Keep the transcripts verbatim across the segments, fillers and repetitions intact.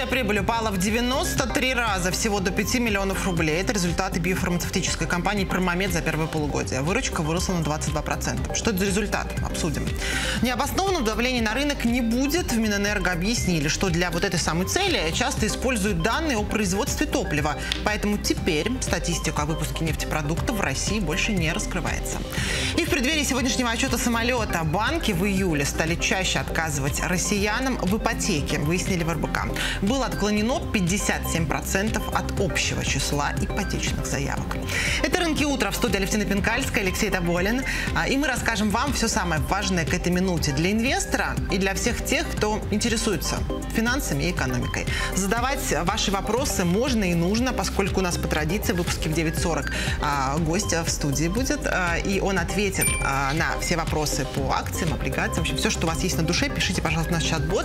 Чистая прибыль упала в девяносто три раза, всего до пяти миллионов рублей. Это результаты биофармацевтической компании «Промомед» за первое полугодие. Выручка выросла на двадцать два процента. Что это за результат? Обсудим. Необоснованного давления на рынок не будет. В Минэнерго объяснили, что для вот этой самой цели часто используют данные о производстве топлива. Поэтому теперь статистика о выпуске нефтепродуктов в России больше не раскрывается. И в преддверии сегодняшнего отчета самолета банки в июле стали чаще отказывать россиянам в ипотеке, выяснили в эр бэ ка. Было отклонено пятьдесят семь процентов от общего числа ипотечных заявок. Это «Рынки утра», в студии Алевтина Пинкальская, Алексей Тоболин. И мы расскажем вам все самое важное к этой минуте для инвестора и для всех тех, кто интересуется финансами и экономикой. Задавать ваши вопросы можно и нужно, поскольку у нас по традиции в выпуске в девять сорок гость в студии будет, и он ответит на все вопросы по акциям, облигациям. В общем, все, что у вас есть на душе, пишите, пожалуйста, в наш чат-бот.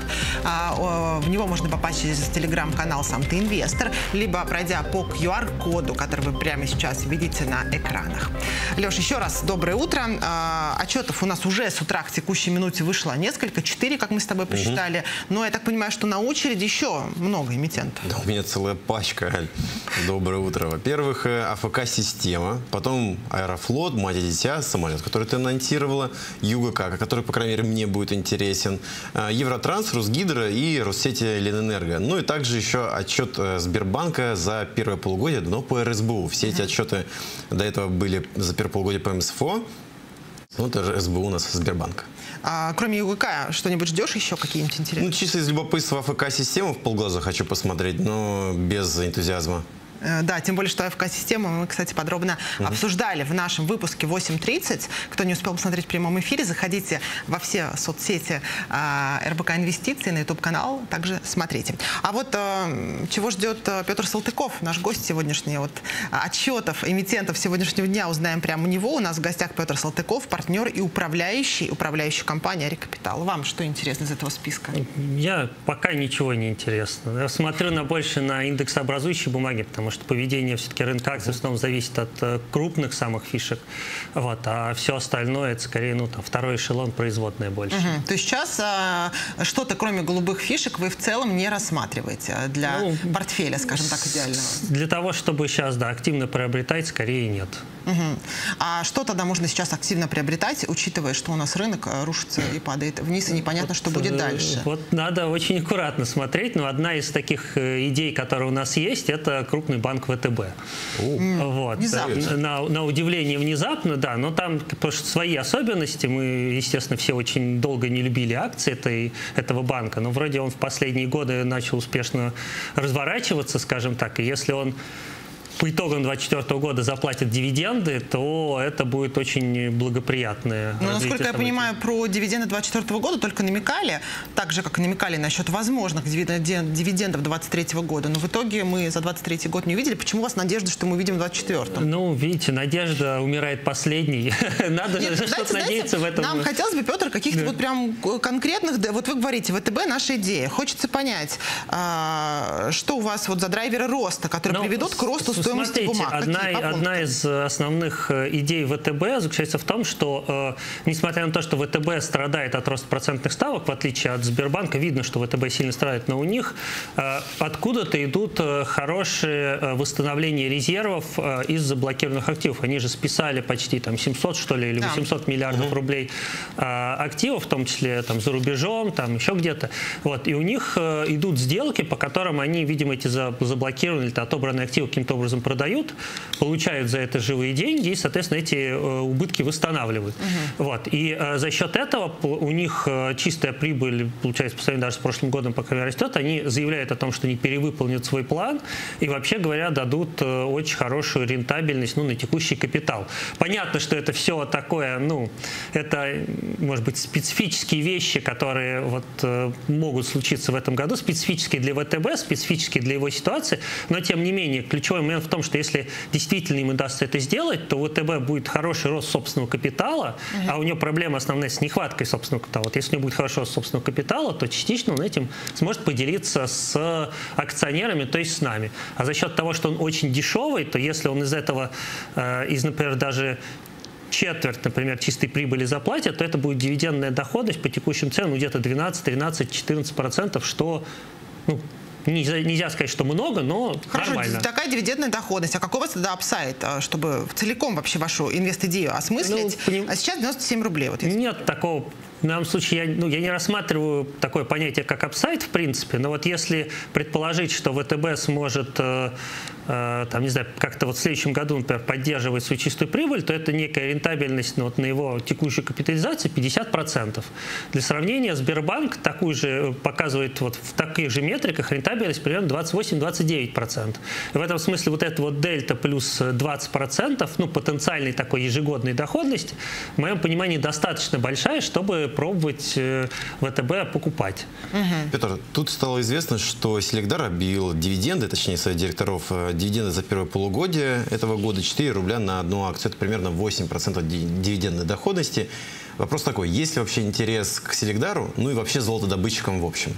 В него можно попасть через телеграм-канал «Сам ты инвестор», либо пройдя по ку ар-коду, который вы прямо сейчас видите на экранах. Леш, еще раз доброе утро. Отчетов у нас уже с утра к текущей минуте вышло несколько, четыре, как мы с тобой посчитали. Угу. Но я так понимаю, что на очереди еще много эмитентов. Да, у меня целая пачка, Аль. Доброе утро. Во-первых, а эф ка-система, потом Аэрофлот, мать и дитя, самолет, который ты анонсировала, ЮГК, который, по крайней мере, мне будет интересен, Евротранс, Росгидро и Россети Ленэнерго. Ну и также еще отчет Сбербанка за первое полугодие, но по эр эс бэ у. Все эти отчеты до этого были за первое полугодие по эм эс эф о. Ну, это же эс бэ у у нас Сбербанк. А кроме ЮГК, что-нибудь ждешь еще, какие-нибудь интересные? Ну, чисто из любопытства а эф ка-систему в полглаза хочу посмотреть, но без энтузиазма. Да, тем более, что а эф ка-систему мы, кстати, подробно mm-hmm. обсуждали в нашем выпуске восемь тридцать. Кто не успел посмотреть в прямом эфире, заходите во все соцсети а, эр бэ ка Инвестиции, на ютуб-канал, также смотрите. А вот а, чего ждет Петр Салтыков, наш гость сегодняшний, вот отчетов эмитентов сегодняшнего дня узнаем прямо у него. У нас в гостях Петр Салтыков, партнер и управляющий, управляющая компания «Рекапитал». Вам что интересно из этого списка? Я пока ничего не интересно. Я смотрю на больше на индексообразующие бумаги, потому что поведение все-таки рынка акций в основном зависит от э, крупных самых фишек, вот, а все остальное это скорее ну, там, второй эшелон, производное больше. Угу. То есть сейчас э, что-то кроме голубых фишек вы в целом не рассматриваете для ну, портфеля, скажем так, идеального? Для того, чтобы сейчас да, активно приобретать, скорее нет. Угу. А что тогда можно сейчас активно приобретать, учитывая, что у нас рынок рушится и падает вниз, и непонятно, вот, что будет дальше? Вот надо очень аккуратно смотреть, но одна из таких идей, которые у нас есть, это крупный банк вэ тэ бэ. Mm. Вот. На, на удивление внезапно, да, но там потому что свои особенности. Мы, естественно, все очень долго не любили акции этой, этого банка, но вроде он в последние годы начал успешно разворачиваться, скажем так, и если он по итогам две тысячи двадцать четвёртого года заплатят дивиденды, то это будет очень благоприятное. Ну, насколько я понимаю, про дивиденды две тысячи двадцать четвёртого года только намекали, так же, как и намекали насчет возможных дивидендов две тысячи двадцать третьего года. Но в итоге мы за двадцать третий год не увидели. Почему у вас надежда, что мы увидим в двадцать четвёртом? Ну, видите, надежда умирает последней. Надо же что-то надеяться в этом. Нам хотелось бы, Петр, каких-то вот прям конкретных, вот вы говорите, вэ тэ бэ наша идея. Хочется понять, что у вас вот за драйверы роста, которые приведут к росту стоимости Смотрите, бумаг. одна, одна из основных идей вэ тэ бэ заключается в том, что, э, несмотря на то, что вэ тэ бэ страдает от роста процентных ставок, в отличие от Сбербанка, видно, что вэ тэ бэ сильно страдает, но у них э, откуда-то идут хорошие восстановления резервов э, из заблокированных активов. Они же списали почти там семьсот, что ли, или восемьсот да. миллиардов угу. рублей э, активов, в том числе там за рубежом, там еще где-то. Вот, и у них э, идут сделки, по которым они, видимо, эти заблокированные или отобранные активы каким-то образом продают, получают за это живые деньги и, соответственно, эти э, убытки восстанавливают. Uh-huh. Вот. И э, за счет этого у них э, чистая прибыль, получается, по сравнению даже с прошлым годом, пока растет, они заявляют о том, что они перевыполнят свой план и, вообще говоря, дадут э, очень хорошую рентабельность ну, на текущий капитал. Понятно, что это все такое, ну, это, может быть, специфические вещи, которые вот, э, могут случиться в этом году, специфические для вэ тэ бэ, специфические для его ситуации, но, тем не менее, ключевой момент в том, что если действительно им удастся это сделать, то у вэ тэ бэ будет хороший рост собственного капитала, uh-huh. а у него проблема основная с нехваткой собственного капитала. Вот если у него будет хороший рост собственного капитала, то частично он этим сможет поделиться с акционерами, то есть с нами. А за счет того, что он очень дешевый, то если он из этого, э, из, например, даже четверть, например, чистой прибыли заплатят, то это будет дивидендная доходность по текущим ценам где-то двенадцать, тринадцать, четырнадцать процентов, что ну, нельзя, нельзя сказать, что много, но Хорошо, нормально. Такая дивидендная доходность. А какой у вас тогда апсайд, чтобы целиком вообще вашу инвест-идею осмыслить? Ну, поним... А сейчас девяносто семь рублей. Вот Нет такого. В данном случае я, ну, я не рассматриваю такое понятие, как апсайд, в принципе, но вот если предположить, что ВТБ сможет, э, э, там, не знаю, как-то вот в следующем году, например, поддерживать свою чистую прибыль, то это некая рентабельность, ну, вот, на его текущую капитализацию пятьдесят процентов. Для сравнения, Сбербанк такую же показывает вот в таких же метриках рентабельность примерно двадцать восемь — двадцать девять процентов. В этом смысле вот эта вот дельта плюс двадцать процентов, ну, потенциальной такой ежегодной доходности, в моем понимании, достаточно большая, чтобы пробовать ВТБ покупать. Угу. Петр, тут стало известно, что Селигдар объявил дивиденды, точнее, совет директоров, дивиденды за первое полугодие этого года четыре рубля на одну акцию. Это примерно восемь процентов дивидендной доходности. Вопрос такой, есть ли вообще интерес к Селигдару, ну и вообще золотодобытчикам в общем?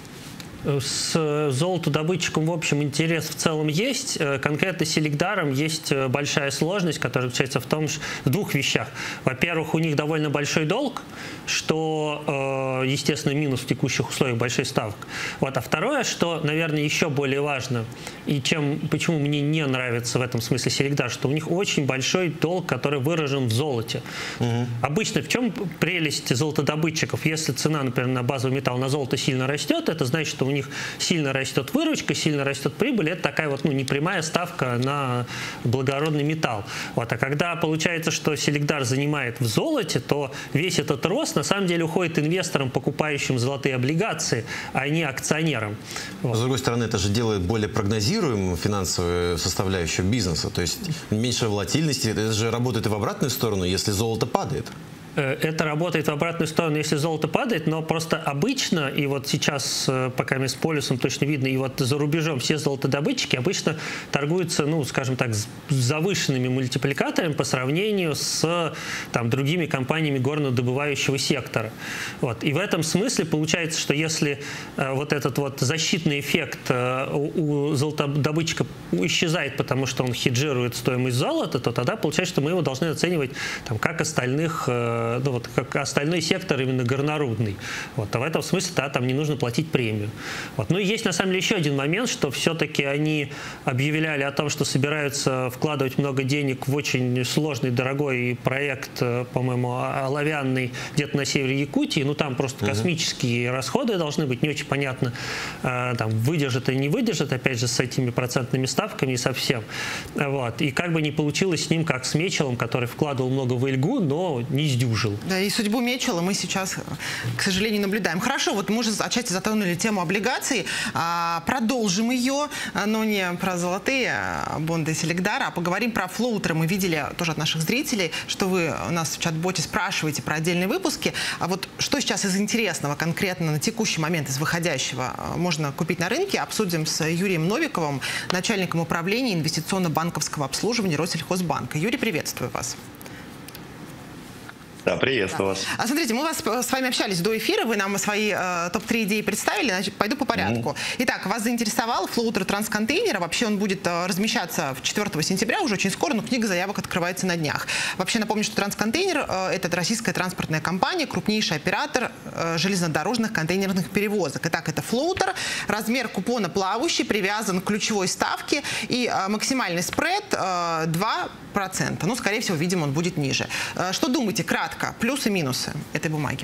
С золотодобытчиком, в общем, интерес в целом есть. Конкретно с Селигдаром есть большая сложность, которая заключается в том, что в двух вещах. Во-первых, у них довольно большой долг, что, естественно, минус в текущих условиях больших ставок. Вот. А второе, что, наверное, еще более важно, и чем, почему мне не нравится в этом смысле Селигдар, что у них очень большой долг, который выражен в золоте. Угу. Обычно в чем прелесть золотодобытчиков? Если цена, например, на базовый металл, на золото сильно растет, это значит, что у них сильно растет выручка, сильно растет прибыль. Это такая вот, ну, непрямая ставка на благородный металл. Вот. А когда получается, что Селигдар занимает в золоте, то весь этот рост на самом деле уходит инвесторам, покупающим золотые облигации, а не акционерам. Вот. С другой стороны, это же делает более прогнозируемую финансовую составляющую бизнеса. То есть меньше волатильности. Это же работает и в обратную сторону, если золото падает. Это работает в обратную сторону, если золото падает, но просто обычно, и вот сейчас, пока мы с полюсом точно видно, и вот за рубежом все золотодобытчики обычно торгуются, ну, скажем так, с завышенными мультипликаторами по сравнению с там, другими компаниями горнодобывающего сектора. Вот. И в этом смысле получается, что если э, вот этот вот защитный эффект э, у, у золотодобытчика исчезает, потому что он хеджирует стоимость золота, то тогда получается, что мы его должны оценивать там, как остальных э, ну, вот, как остальной сектор именно горнорудный. Вот. А в этом смысле да, там не нужно платить премию. Вот. Ну и есть на самом деле еще один момент, что все-таки они объявляли о том, что собираются вкладывать много денег в очень сложный, дорогой проект, по-моему, оловянный где-то на севере Якутии. Ну там просто угу. космические расходы должны быть. Не очень понятно, там, выдержит или не выдержит, опять же, с этими процентными ставками и совсем. Вот. И как бы не получилось с ним, как с Мечелом, который вкладывал много в Эльгу, но не сдюжил. Да, и судьбу Мечела мы сейчас, к сожалению, наблюдаем. Хорошо, вот мы уже отчасти затронули тему облигаций. А, продолжим ее, но не про золотые бонды Селигдара, а поговорим про флоутеры. Мы видели тоже от наших зрителей, что вы у нас в чат-боте спрашиваете про отдельные выпуски. А вот что сейчас из интересного конкретно на текущий момент, из выходящего, можно купить на рынке? Обсудим с Юрием Новиковым, начальником управления инвестиционно-банковского обслуживания Россельхозбанка. Юрий, приветствую вас. Да, приветствую вас. А смотрите, мы вас, с вами общались до эфира, вы нам свои э, топ три идеи представили, значит, пойду по порядку. Mm-hmm. Итак, вас заинтересовал флоутер трансконтейнера, вообще он будет э, размещаться четвёртого сентября, уже очень скоро, но книга заявок открывается на днях. Вообще напомню, что трансконтейнер э, это российская транспортная компания, крупнейший оператор э, железнодорожных контейнерных перевозок. Итак, это флоутер, размер купона плавающий, привязан к ключевой ставке и э, максимальный спред э, два процента. Ну, скорее всего, видимо, он будет ниже. Э, что думаете, кратко? Плюсы и минусы этой бумаги?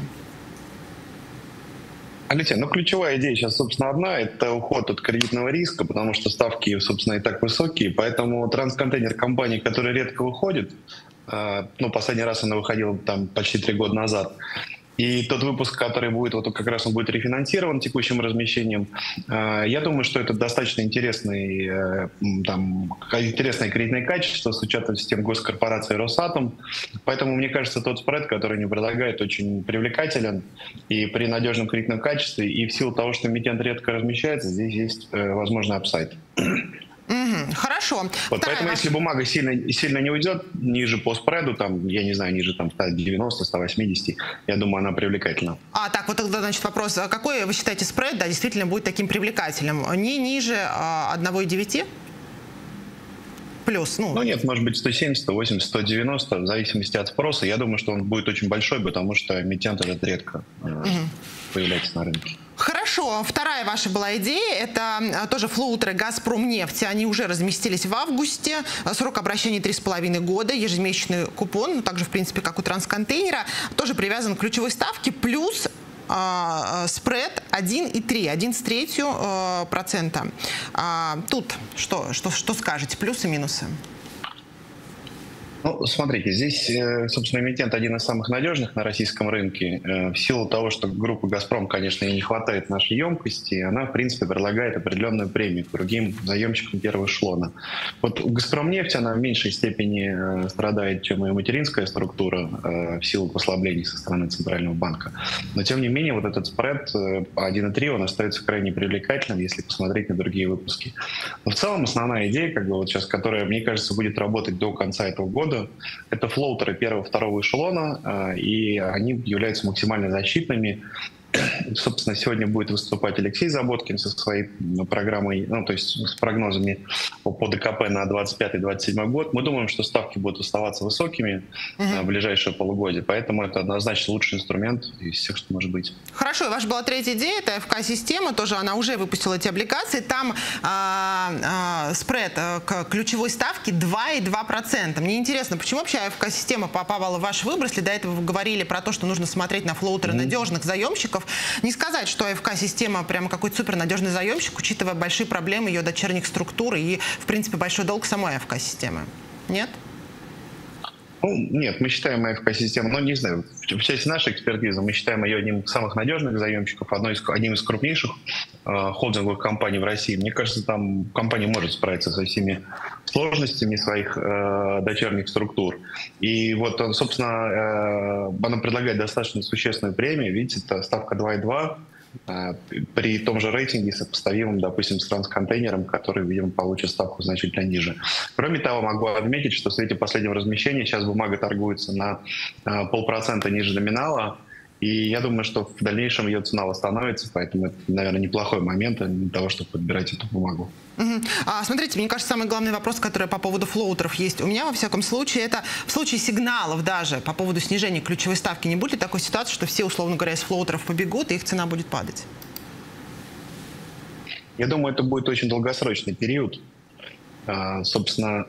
Алексей, ну ключевая идея сейчас, собственно, одна – это уход от кредитного риска, потому что ставки, собственно, и так высокие. Поэтому трансконтейнер компании, которая редко выходит, э, ну, последний раз она выходила там почти три года назад, и тот выпуск, который будет, вот как раз он будет рефинансирован текущим размещением. Я думаю, что это достаточно интересный, там, интересное кредитное качество с учетом систем госкорпорации Росатом. Поэтому, мне кажется, тот спред, который они предлагают, очень привлекателен и при надежном кредитном качестве. И в силу того, что эмитент редко размещается, здесь есть возможный апсайд. Угу, хорошо. Вот, поэтому, если бумага сильно, сильно не уйдет ниже по спреду, там, я не знаю, ниже там, сто девяносто — сто восемьдесят, я думаю, она привлекательна. А, так, вот тогда, значит, вопрос. Какой вы считаете спред, да, действительно будет таким привлекательным? Не ниже а, одного и девяти? Плюс, ну... ну нет, может быть сто семьдесят, сто восемьдесят, сто девяносто, в зависимости от спроса. Я думаю, что он будет очень большой, потому что эмитент этот редко. Угу. появляться на рынке. Хорошо. Вторая ваша была идея. Это тоже флоутеры «Газпромнефти». Они уже разместились в августе. Срок обращения три с половиной года. Ежемесячный купон, ну, также, в принципе, как у трансконтейнера, тоже привязан к ключевой ставке, плюс э, спред один и три, одиннадцать третью э, процента. А, тут что, что, что скажете? Плюсы и минусы? Ну, смотрите, здесь, собственно, эмитент один из самых надежных на российском рынке. В силу того, что группа «Газпром», конечно, ей не хватает нашей емкости, она, в принципе, предлагает определенную премию к другим заемщикам первого эшелона. Вот у «Газпромнефти» она в меньшей степени страдает, чем и материнская структура в силу послаблений со стороны Центрального банка. Но, тем не менее, вот этот спред один и три, он остается крайне привлекательным, если посмотреть на другие выпуски. Но в целом основная идея, как бы вот сейчас, которая, мне кажется, будет работать до конца этого года, это флоутеры первого-второго эшелона, и они являются максимально защитными. Собственно, сегодня будет выступать Алексей Заботкин со своей программой, ну, то есть с прогнозами по ДКП на двадцать пятый — двадцать седьмой год. Мы думаем, что ставки будут оставаться высокими угу. в ближайшее полугодие, поэтому это однозначно лучший инструмент из всех, что может быть. Хорошо, ваша была третья идея, это АФК-система, тоже она уже выпустила эти облигации. Там а, а, спред к ключевой ставке два и два процента. Мне интересно, почему вообще АФК-система попала в ваш выбор, если до этого вы говорили про то, что нужно смотреть на флоутеры mm. надежных заемщиков. Не сказать, что АФК-система прямо какой-то супернадежный заемщик, учитывая большие проблемы ее дочерних структур и, в принципе, большой долг самой АФК-системы. Нет? Ну, нет, мы считаем АФК-систему, ну, не знаю, в части нашей экспертизы мы считаем ее одним из самых надежных заемщиков, одной из, одним из крупнейших э, холдинговых компаний в России. Мне кажется, там компания может справиться со всеми сложностями своих э, дочерних структур. И вот, собственно, э, она предлагает достаточно существенную премию. Видите, это ставка два и два. При том же рейтинге, сопоставимым, допустим, с трансконтейнером, который, видимо, получит ставку значительно ниже. Кроме того, могу отметить, что в свете последнего размещения сейчас бумага торгуется на полпроцента ниже номинала, и я думаю, что в дальнейшем ее цена восстановится, поэтому это, наверное, неплохой момент для того, чтобы подбирать эту бумагу. Угу. А, смотрите, мне кажется, самый главный вопрос, который по поводу флоутеров есть у меня, во всяком случае, это в случае сигналов даже по поводу снижения ключевой ставки, не будет ли такой ситуации, что все, условно говоря, из флоутеров побегут, и их цена будет падать? Я думаю, это будет очень долгосрочный период. А, собственно,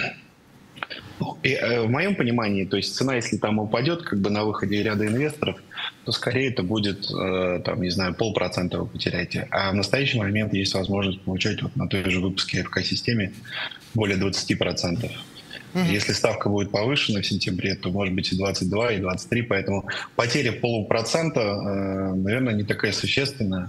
и, в моем понимании, то есть цена, если там упадет как бы на выходе ряда инвесторов, то скорее это будет, там, не знаю, полпроцента вы потеряете. А в настоящий момент есть возможность получать вот на той же выпуске АФК-системе более двадцати процентов. Mm-hmm. Если ставка будет повышена в сентябре, то может быть и двадцать два, и двадцать три, поэтому потеря полупроцента, наверное, не такая существенная.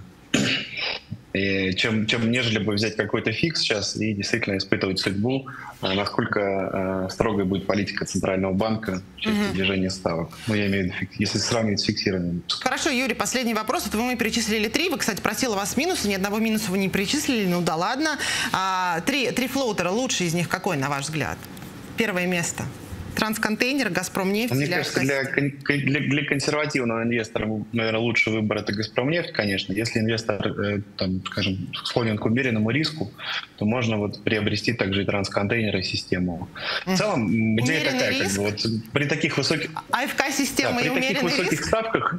И чем, чем нежели бы взять какой-то фикс сейчас и действительно испытывать судьбу, насколько э, строгой будет политика Центрального банка в части mm-hmm. движения ставок. Ну, я имею в виду, если сравнивать с фиксированным. Хорошо, Юрий, последний вопрос. Вот вы мы перечислили три. Вы, кстати, просила вас минусы. Ни одного минуса вы не перечислили. Ну да ладно. А, три, три флоутера. Лучший из них какой, на ваш взгляд? Первое место. Трансконтейнер, Газпромнефть? Мне кажется, для, для, для консервативного инвестора, наверное, лучший выбор — это Газпромнефть, конечно. Если инвестор, э, там, скажем, склонен к умеренному риску, то можно вот приобрести также и трансконтейнер, и систему. В целом, идея умеренный такая, риск? как бы, вот при таких высоких... АФК-система да, и при таких высоких риск? ставках...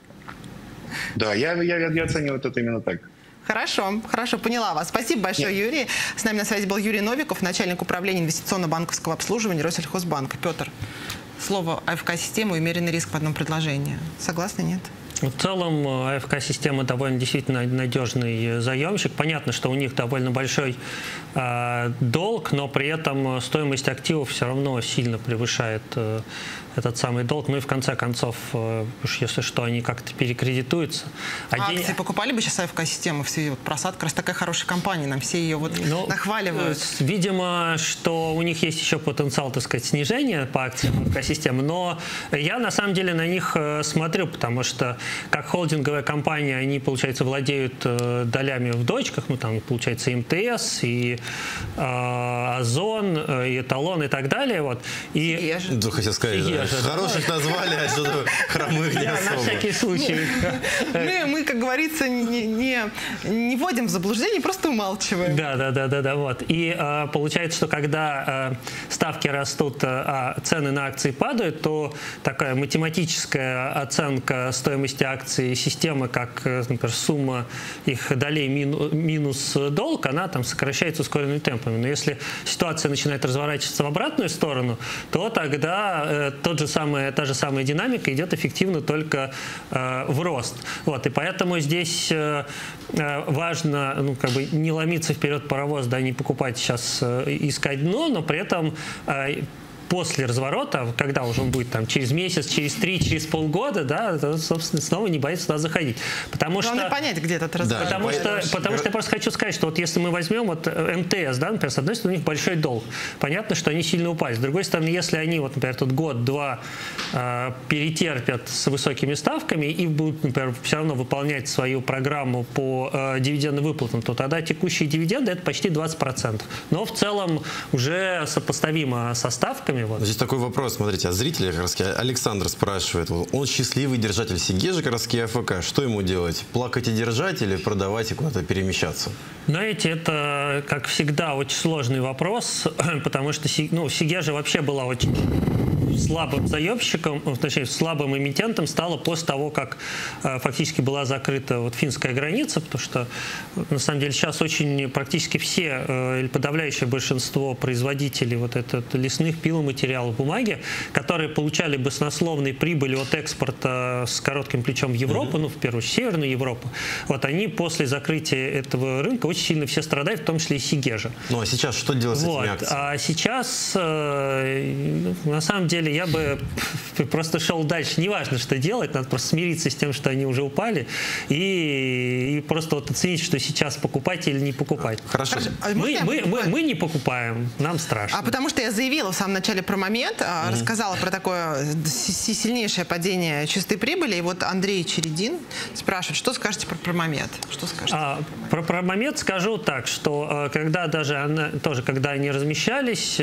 Да, я, я, я оцениваю это именно так. Хорошо, хорошо, поняла вас. Спасибо большое, Нет. Юрий. С нами на связи был Юрий Новиков, начальник управления инвестиционно-банковского обслуживания Россельхозбанка. Петр, слово АФК-система и умеренный риск в одном предложении. Согласны, нет? В целом АФК-система довольно действительно надежный заемщик. Понятно, что у них довольно большой э, долг, но при этом стоимость активов все равно сильно превышает э, этот самый долг. Ну и в конце концов, э, уж если что, они как-то перекредитуются. А акции день... покупали бы сейчас АФК-систему? Все, вот, просадка, раз такая хорошая компания, нам все ее вот ну, нахваливают. Видимо, что у них есть еще потенциал, так сказать, снижения по акциям АФК-системы, но я на самом деле на них смотрю, потому что как холдинговая компания, они, получается, владеют э, долями в дочках, ну, там, получается, МТС, и э, Озон, э, и Эталон, и так далее, вот. И... Ну, хотел сказать, да. Хороших назвали, а что-то хромых не особо. На всякий случай. Мы, как говорится, не вводим в заблуждение, просто умалчиваем. Да, да, да, да, да, вот. И получается, что когда ставки растут, а цены на акции падают, то такая математическая оценка стоимости стоимости акций системы, как, например, сумма их долей минус долг, она там сокращается ускоренными темпами. Но если ситуация начинает разворачиваться в обратную сторону, то тогда э, тот же самый, та же самая динамика идет эффективно только э, в рост. Вот, и поэтому здесь э, важно, ну, как бы не ломиться вперед паровоз, да, не покупать сейчас, э, искать дно, но при этом э, после разворота, когда уже он будет там через месяц, через три, через полгода, да, то, собственно, снова не боится туда заходить. Потому Главное что, понять, где этот разворот. Да, потому, что, потому что я просто хочу сказать, что вот если мы возьмем вот эм тэ эс, да, например, с одной стороны, у них большой долг. Понятно, что они сильно упали. С другой стороны, если они, вот, например, тут год-два э, перетерпят с высокими ставками и будут, например, все равно выполнять свою программу по э, дивидендным выплатам, то тогда текущие дивиденды — это почти двадцать процентов. Но в целом уже сопоставимо со ставками. Вот. Здесь такой вопрос, смотрите, от зрителей как раз Александр спрашивает, он счастливый держатель Сигежи, как раз АФК, что ему делать? Плакать и держать или продавать и куда-то перемещаться? Знаете, это, как всегда, очень сложный вопрос, потому что, ну, Сигежа вообще была очень слабым заемщиком, точнее, слабым эмитентом стала после того, как э, фактически была закрыта вот финская граница, потому что, на самом деле, сейчас очень практически все, э, или подавляющее большинство производителей вот этот, лесных пиломатериалов, бумаги, которые получали баснословные прибыли от экспорта с коротким плечом в Европу, mm-hmm. ну, в первую очередь, Северную Европу, вот они после закрытия этого рынка очень сильно все страдают, в том числе и Сигежа. Ну, а сейчас что делать с вот. этими акциями? А сейчас, э, на самом деле, я бы просто шел дальше. Неважно, что делать, надо просто смириться с тем, что они уже упали, и, и просто вот оценить, что сейчас покупать или не покупать. Хорошо. Хорошо. А Мы, мы, мы, мы не покупаем, нам страшно. А потому что я заявила в самом начале про момент, mm-hmm. рассказала про такое сильнейшее падение чистой прибыли, и вот Андрей Чередин спрашивает, что скажете про промомет? Что скажете а, про про промомет скажу так, что когда даже она, тоже когда они размещались,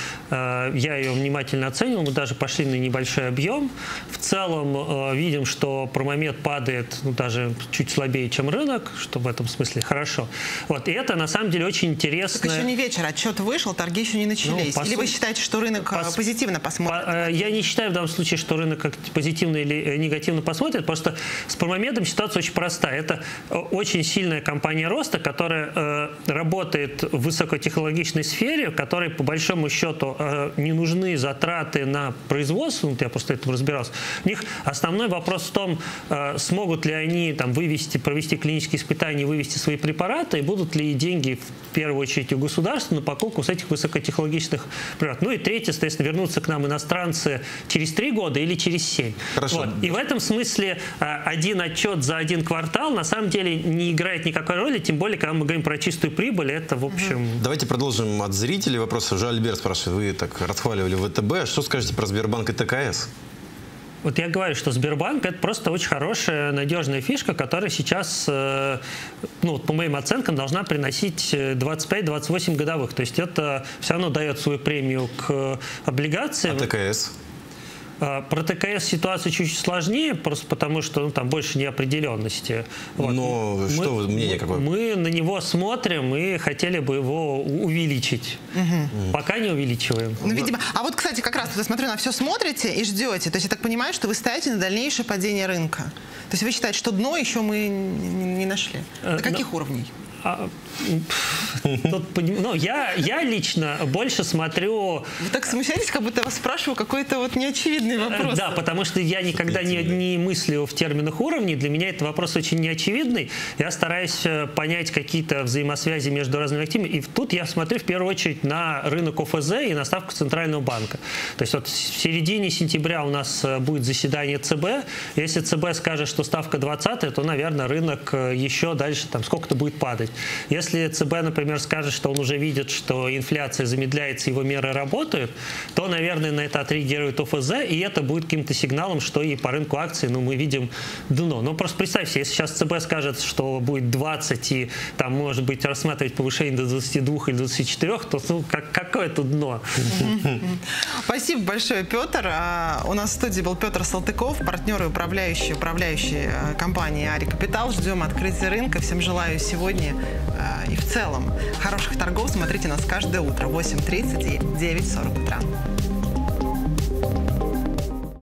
я ее внимательно оценивал, мы даже пошли на небольшой объем. В целом видим, что промомет падает, ну, даже чуть слабее, чем рынок, что в этом смысле хорошо. Вот, и это на самом деле очень интересно. Так еще не вечер, отчет вышел, торги еще не начались. Ну, или вы считаете, что рынок по, позитивно посмотрит? По, я не считаю в данном случае, что рынок как позитивно или негативно посмотрит, просто с промомедом ситуация очень простая. Это очень сильная компания роста, которая э, работает в высокотехнологичной сфере, в которой по большому счету э, не нужны затраты на производство, ну, я просто этому разбирался. У них основной вопрос в том, э, смогут ли они там вывести, провести клинические испытания, вывести свои препараты, и будут ли деньги в первую очередь у государства на покупку с этих высокотехнологичных препаратов. Ну и третье, соответственно, вернутся к нам иностранцы через три года или через семь. Хорошо. Вот. И в этом смысле э, один отчет за один квартал на самом деле не играет никакой роли, тем более, когда мы говорим про чистую прибыль, это в общем... Давайте продолжим от зрителей вопросы. Уже Альберт спрашивает, вы так расхваливали ВТБ, что скажете про Сбербанк и ТКС? Вот я говорю, что Сбербанк — это просто очень хорошая, надежная фишка, которая сейчас, ну, вот по моим оценкам, должна приносить двадцать пять — двадцать восемь годовых. То есть это все равно дает свою премию к облигациям. А ТКС? Про ТКС ситуация чуть-чуть сложнее, просто потому что, ну, там больше неопределенности. Вот. Но мы, что вы, мнение какое? Мы на него смотрим и хотели бы его увеличить. Угу. Пока не увеличиваем. Ну, видимо. А вот, кстати, как раз, я смотрю, на все смотрите и ждете. То есть я так понимаю, что вы ставите на дальнейшее падение рынка. То есть вы считаете, что дно еще мы не нашли? До каких Но... уровней? А, тут, ну, я, я лично больше смотрю... Вы так смущаетесь, как будто я вас спрашиваю какой-то вот неочевидный вопрос. Да, потому что я никогда не, не мыслю в терминах уровней. Для меня этот вопрос очень неочевидный. Я стараюсь понять какие-то взаимосвязи между разными активами. И тут я смотрю в первую очередь на рынок ОФЗ и на ставку Центрального банка. То есть вот в середине сентября у нас будет заседание ЦБ. Если ЦБ скажет, что ставка двадцатая, то, наверное, рынок еще дальше там сколько-то будет падать. Если ЦБ, например, скажет, что он уже видит, что инфляция замедляется, его меры работают, то, наверное, на это отреагирует ОФЗ, и это будет каким-то сигналом, что и по рынку акций, ну, мы видим дно. Но просто представьте, если сейчас ЦБ скажет, что будет двадцать, и там, может быть, рассматривать повышение до двадцати двух или двадцати четырёх, то, ну, как, какое тут дно? Спасибо большое, Петр. У нас в студии был Петр Салтыков, партнер и управляющий, управляющий компании Ари Капитал. Ждем открытия рынка. Всем желаю сегодня и в целом хороших торгов. Смотрите нас каждое утро в восемь тридцать и девять сорок утра.